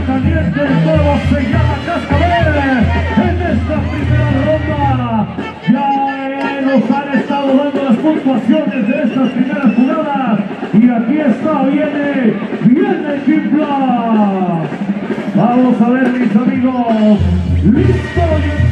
caliente el juego, se llama Cascabel. En esta primera ronda ya nos han estado dando las puntuaciones de estas primeras jugadas. Y aquí está, viene Kimpla. Vamos a ver, mis amigos. Listo.